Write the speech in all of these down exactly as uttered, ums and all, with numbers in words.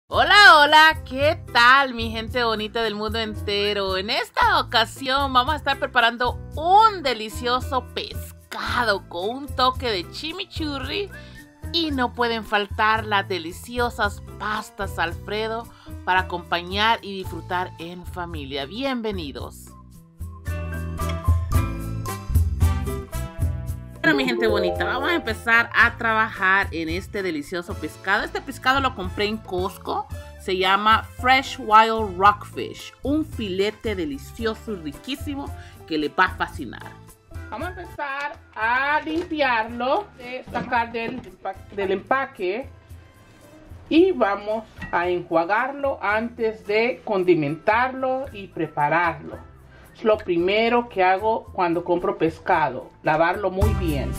Hola, hola, ¿qué tal mi gente bonita del mundo entero? En esta ocasión vamos a estar preparando un delicioso pescado con un toque de chimichurri y no pueden faltar las deliciosas pastas Alfredo para acompañar y disfrutar en familia. Bienvenidos. Bueno, mi gente bonita, vamos a empezar a trabajar en este delicioso pescado. Este pescado lo compré en Costco. Se llama Fresh Wild Rockfish. Un filete delicioso y riquísimo que les va a fascinar. Vamos a empezar a limpiarlo, de sacar del, del empaque. Y vamos a enjuagarlo antes de condimentarlo y prepararlo. Es lo primero que hago cuando compro pescado, lavarlo muy bien.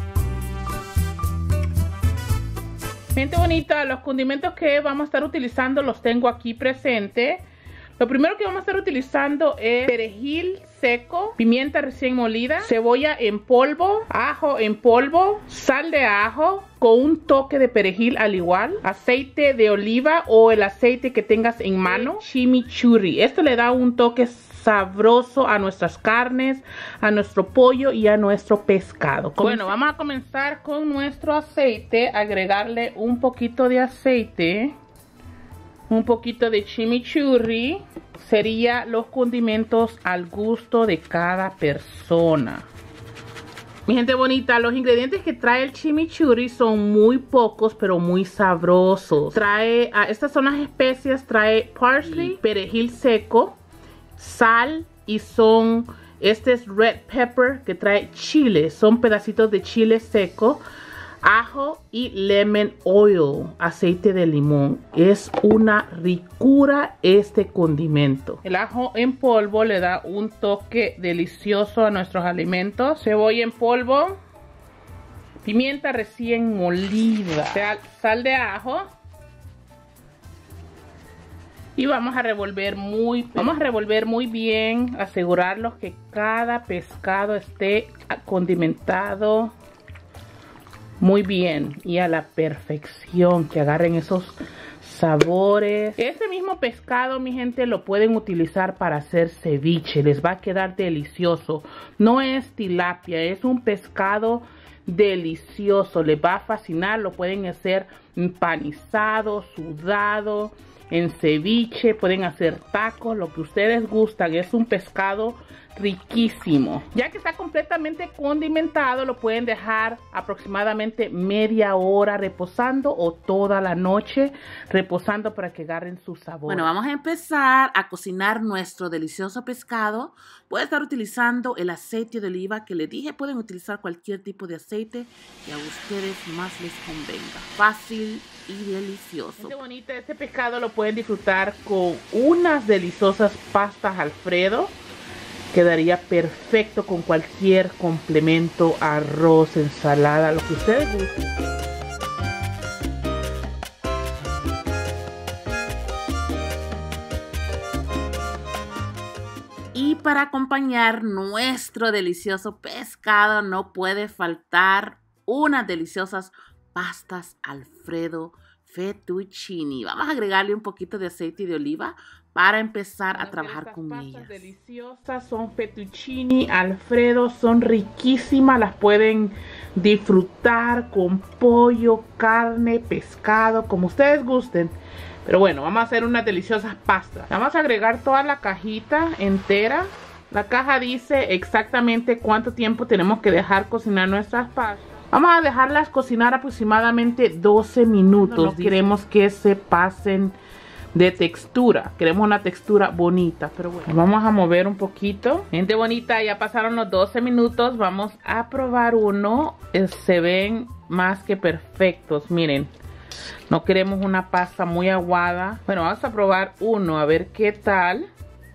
Gente bonita, los condimentos que vamos a estar utilizando los tengo aquí presente. Lo primero que vamos a estar utilizando es perejil seco, pimienta recién molida, cebolla en polvo, ajo en polvo, sal de ajo con un toque de perejil al igual, aceite de oliva o el aceite que tengas en mano, chimichurri. Esto le da un toque sabroso a nuestras carnes, a nuestro pollo y a nuestro pescado. Bueno, vamos a comenzar con nuestro aceite, agregarle un poquito de aceite, un poquito de chimichurri, sería los condimentos al gusto de cada persona. Mi gente bonita, los ingredientes que trae el chimichurri son muy pocos, pero muy sabrosos. Trae, uh, estas son las especias, trae parsley, perejil seco, sal y son, este es red pepper que trae chile, son pedacitos de chile seco, ajo y lemon oil, aceite de limón. Es una ricura este condimento. El ajo en polvo le da un toque delicioso a nuestros alimentos. Cebolla en polvo, pimienta recién molida, sal, sal de ajo. Y vamos a revolver muy, vamos a revolver muy bien, asegurarnos que cada pescado esté condimentado muy bien y a la perfección, que agarren esos sabores. Este mismo pescado, mi gente, lo pueden utilizar para hacer ceviche, les va a quedar delicioso. No es tilapia, es un pescado delicioso, les va a fascinar. Lo pueden hacer empanizado, sudado, en ceviche, pueden hacer tacos, lo que ustedes gustan. Es un pescado riquísimo. Ya que está completamente condimentado, lo pueden dejar aproximadamente media hora reposando o toda la noche reposando para que agarren su sabor. Bueno, vamos a empezar a cocinar nuestro delicioso pescado. Voy a estar utilizando el aceite de oliva que les dije. Pueden utilizar cualquier tipo de aceite que a ustedes más les convenga. Fácil y delicioso. Gente bonita, este pescado lo pueden disfrutar con unas deliciosas pastas Alfredo. Quedaría perfecto con cualquier complemento, arroz, ensalada, lo que ustedes gusten. Y para acompañar nuestro delicioso pescado no puede faltar unas deliciosas pastas Alfredo fettuccine. Vamos a agregarle un poquito de aceite de oliva para empezar a trabajar con ellas. Deliciosas, son fettuccine Alfredo, son riquísimas, las pueden disfrutar con pollo, carne, pescado, como ustedes gusten. Pero bueno, vamos a hacer unas deliciosas pastas. Vamos a agregar toda la cajita entera. La caja dice exactamente cuánto tiempo tenemos que dejar cocinar nuestras pastas. Vamos a dejarlas cocinar aproximadamente doce minutos. No, no queremos que se pasen de textura, queremos una textura bonita, pero bueno, vamos a mover un poquito. Gente bonita, ya pasaron los doce minutos, vamos a probar uno. Eh, se ven más que perfectos, miren, no queremos una pasta muy aguada. Bueno, vamos a probar uno, a ver qué tal.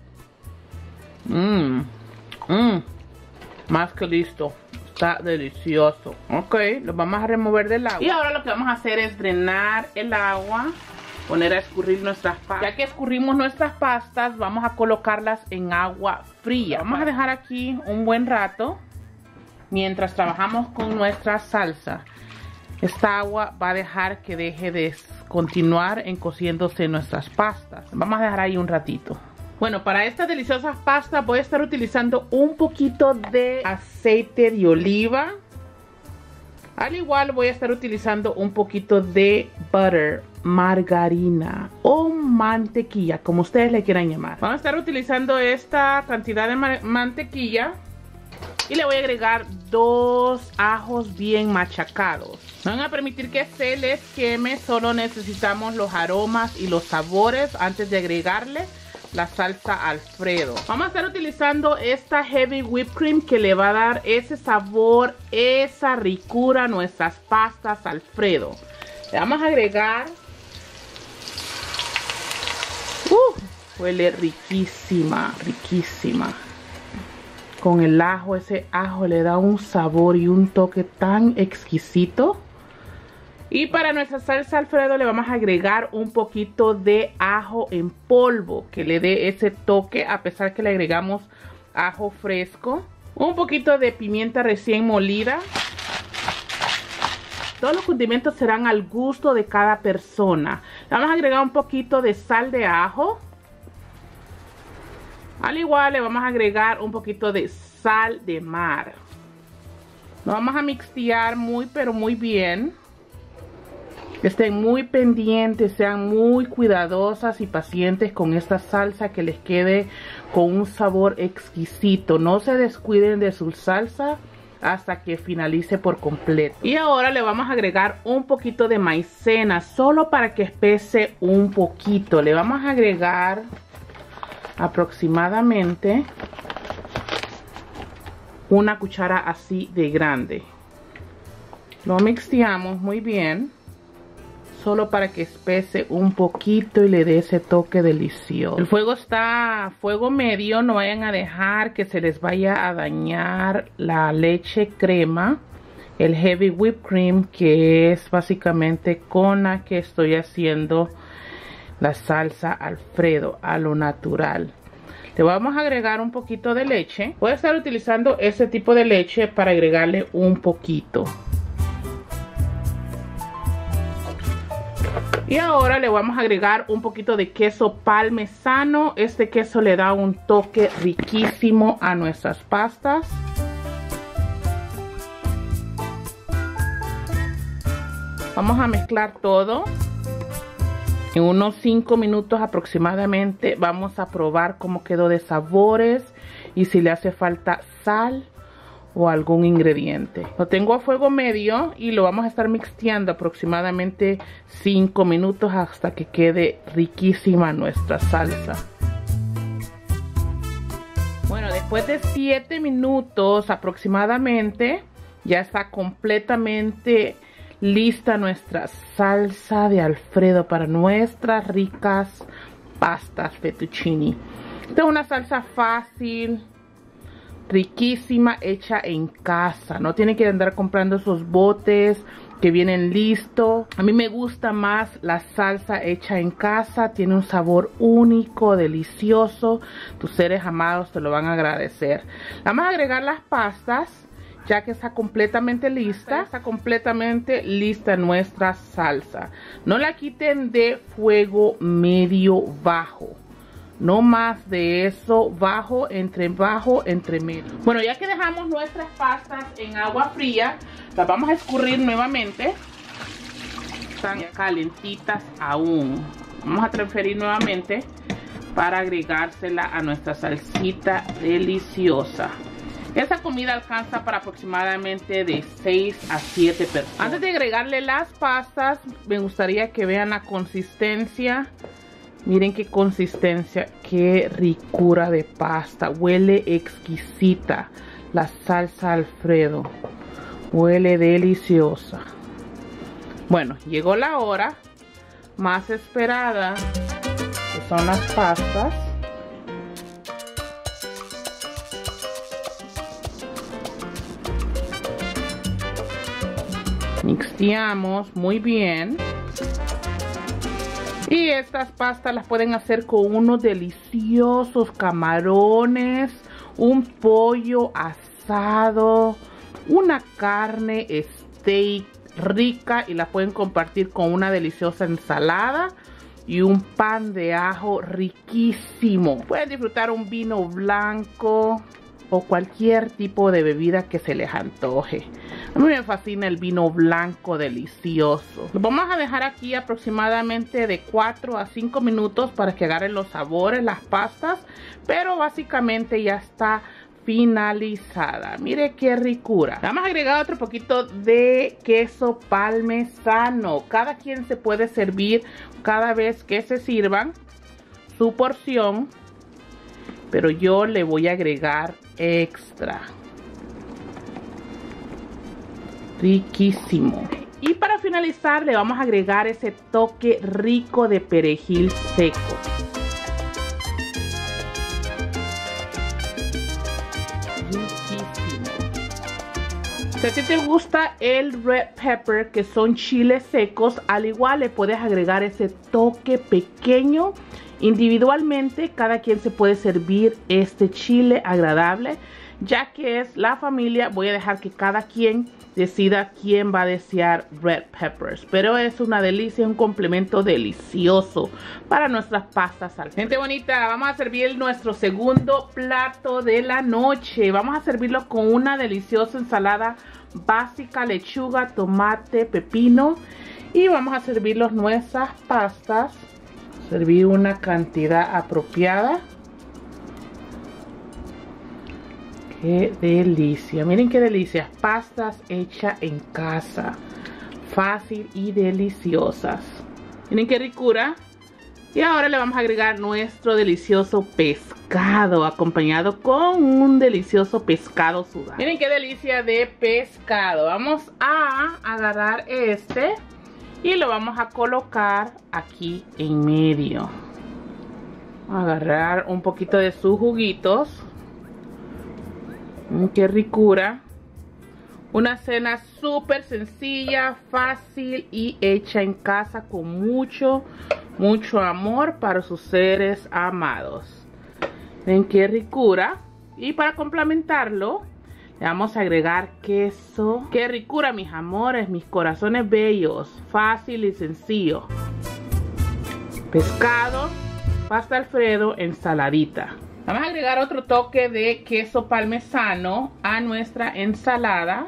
Mmm, mmm, más que listo. Está delicioso. Ok, lo vamos a remover del agua. Y ahora lo que vamos a hacer es drenar el agua, poner a escurrir nuestras pastas. Ya que escurrimos nuestras pastas, vamos a colocarlas en agua fría. Vamos a dejar aquí un buen rato mientras trabajamos con nuestra salsa. Esta agua va a dejar que deje de continuar en cociéndose nuestras pastas. Vamos a dejar ahí un ratito. Bueno, para estas deliciosas pastas voy a estar utilizando un poquito de aceite de oliva. Al igual voy a estar utilizando un poquito de butter, margarina o mantequilla, como ustedes le quieran llamar. Vamos a estar utilizando esta cantidad de mantequilla y le voy a agregar dos ajos bien machacados. No van a permitir que se les queme, solo necesitamos los aromas y los sabores antes de agregarle la salsa Alfredo. Vamos a estar utilizando esta Heavy Whipped Cream que le va a dar ese sabor, esa ricura a nuestras pastas Alfredo. Le vamos a agregar. Uh, huele riquísima, riquísima. Con el ajo, ese ajo le da un sabor y un toque tan exquisito. Y para nuestra salsa Alfredo le vamos a agregar un poquito de ajo en polvo, que le dé ese toque a pesar que le agregamos ajo fresco. Un poquito de pimienta recién molida. Todos los condimentos serán al gusto de cada persona. Le vamos a agregar un poquito de sal de ajo. Al igual le vamos a agregar un poquito de sal de mar. Lo vamos a mixtear muy pero muy bien. Estén muy pendientes, sean muy cuidadosas y pacientes con esta salsa, que les quede con un sabor exquisito. No se descuiden de su salsa hasta que finalice por completo. Y ahora le vamos a agregar un poquito de maicena, solo para que espese un poquito. Le vamos a agregar aproximadamente una cuchara así de grande. Lo mixteamos muy bien, solo para que espese un poquito y le dé ese toque delicioso. El fuego está a fuego medio, no vayan a dejar que se les vaya a dañar la leche crema, el Heavy Whipped Cream, que es básicamente con la que estoy haciendo la salsa Alfredo a lo natural. Le vamos a agregar un poquito de leche. Voy a estar utilizando ese tipo de leche para agregarle un poquito. Y ahora le vamos a agregar un poquito de queso parmesano. Este queso le da un toque riquísimo a nuestras pastas. Vamos a mezclar todo. En unos cinco minutos aproximadamente vamos a probar cómo quedó de sabores y si le hace falta sal o algún ingrediente. Lo tengo a fuego medio y lo vamos a estar mixteando aproximadamente cinco minutos hasta que quede riquísima nuestra salsa. Bueno, después de siete minutos aproximadamente ya está completamente lista nuestra salsa de Alfredo para nuestras ricas pastas fettuccine. Esta es una salsa fácil, riquísima, hecha en casa. No tienen que andar comprando esos botes que vienen listos. A mí me gusta más la salsa hecha en casa. Tiene un sabor único, delicioso. Tus seres amados te lo van a agradecer. Vamos a agregar las pastas, ya que está completamente lista. Está completamente lista nuestra salsa. No la quiten de fuego medio bajo. No más de eso, bajo, entre bajo, entre medio. Bueno, ya que dejamos nuestras pastas en agua fría, las vamos a escurrir nuevamente. Están calentitas aún. Vamos a transferir nuevamente para agregársela a nuestra salsita deliciosa. Esta comida alcanza para aproximadamente de seis a siete personas. Antes de agregarle las pastas, me gustaría que vean la consistencia. Miren qué consistencia, qué ricura de pasta. Huele exquisita la salsa Alfredo. Huele deliciosa. Bueno, llegó la hora más esperada, que son las pastas. Mixteamos muy bien. Y estas pastas las pueden hacer con unos deliciosos camarones, un pollo asado, una carne steak rica y la pueden compartir con una deliciosa ensalada y un pan de ajo riquísimo. Pueden disfrutar un vino blanco o cualquier tipo de bebida que se les antoje. A mí me fascina el vino blanco delicioso. Lo vamos a dejar aquí aproximadamente de cuatro a cinco minutos para que agarren los sabores, las pastas, pero básicamente ya está finalizada. Mire qué ricura. Vamos a agregar otro poquito de queso parmesano. Cada quien se puede servir cada vez que se sirvan su porción, pero yo le voy a agregar extra. Riquísimo. Y para finalizar le vamos a agregar ese toque rico de perejil seco. Si a ti te gusta el red pepper, que son chiles secos, al igual le puedes agregar ese toque pequeño. Individualmente, cada quien se puede servir este chile agradable. Ya que es la familia, voy a dejar que cada quien decida quién va a desear red peppers. Pero es una delicia, un complemento delicioso para nuestras pastas al frente. Gente bonita, vamos a servir nuestro segundo plato de la noche. Vamos a servirlo con una deliciosa ensalada básica, lechuga, tomate, pepino. Y vamos a servirlos nuestras pastas. Servir una cantidad apropiada. Qué delicia, miren qué delicia, pastas hechas en casa, fácil y deliciosas. Miren qué ricura. Y ahora le vamos a agregar nuestro delicioso pescado, acompañado con un delicioso pescado sudado. Miren qué delicia de pescado. Vamos a agarrar este y lo vamos a colocar aquí en medio. Agarrar un poquito de sus juguitos. Qué ricura. Una cena súper sencilla, fácil y hecha en casa con mucho, mucho amor para sus seres amados. Ven qué ricura. Y para complementarlo, le vamos a agregar queso. Qué ricura, mis amores, mis corazones bellos. Fácil y sencillo. Pescado, pasta Alfredo, ensaladita. Vamos a agregar otro toque de queso parmesano a nuestra ensalada.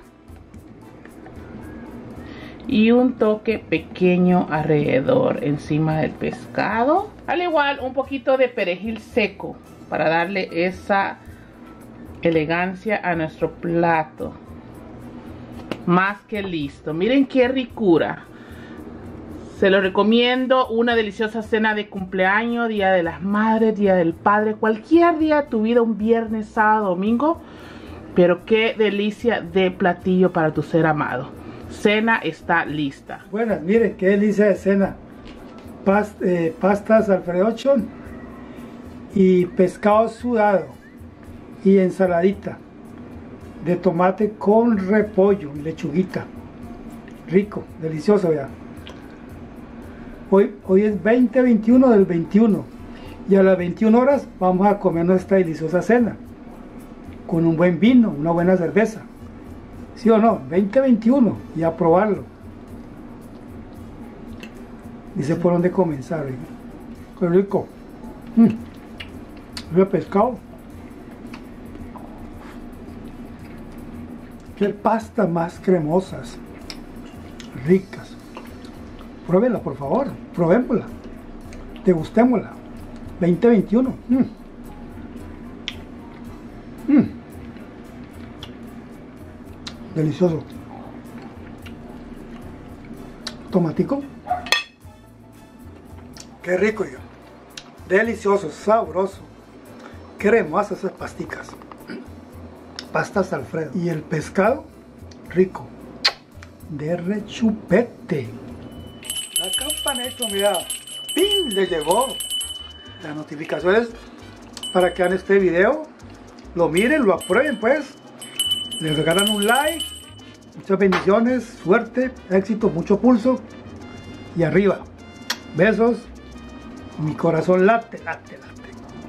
Y un toque pequeño alrededor encima del pescado. Al igual un poquito de perejil seco para darle esa elegancia a nuestro plato. Más que listo. Miren qué ricura. Se lo recomiendo, una deliciosa cena de cumpleaños, Día de las Madres, Día del Padre, cualquier día de tu vida, un viernes, sábado, domingo. Pero qué delicia de platillo para tu ser amado. Cena está lista. Buenas, miren qué delicia de cena. Past, eh, pastas Alfredo y pescado sudado y ensaladita de tomate con repollo y lechuguita. Rico, delicioso ya. Hoy, hoy es veinte veintiuno del veintiuno y a las veintiuna horas vamos a comer nuestra deliciosa cena con un buen vino, una buena cerveza. ¿Sí o no? veinte veintiuno y a probarlo. Dice por dónde comenzar. ¿eh? Qué rico. Mm. El pescado. Qué pastas más cremosas, ricas. Pruébela, por favor, probémosla, degustémosla. veinte veintiuno. Mm. Mm. Delicioso. Tomatico. Qué rico yo. Delicioso, sabroso. Cremosas esas pasticas. Pastas Alfredo. Y el pescado, rico. De rechupete. La campanita, mira, ¡pin! Le llegó las notificaciones para que hagan este video, lo miren, lo aprueben pues, les regalan un like, muchas bendiciones, suerte, éxito, mucho pulso y arriba, besos, mi corazón late, late, late.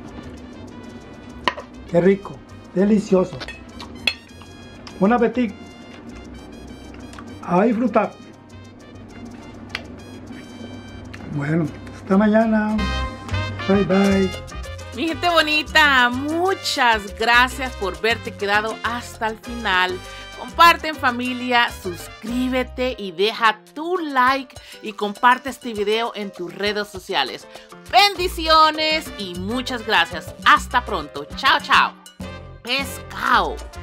Qué rico, delicioso. Buen apetito, a disfrutar. Bueno, hasta mañana. Bye bye. Mi gente bonita, muchas gracias por verte quedado hasta el final. Comparte en familia, suscríbete y deja tu like y comparte este video en tus redes sociales. Bendiciones y muchas gracias. Hasta pronto. Chao, chao. Pescado.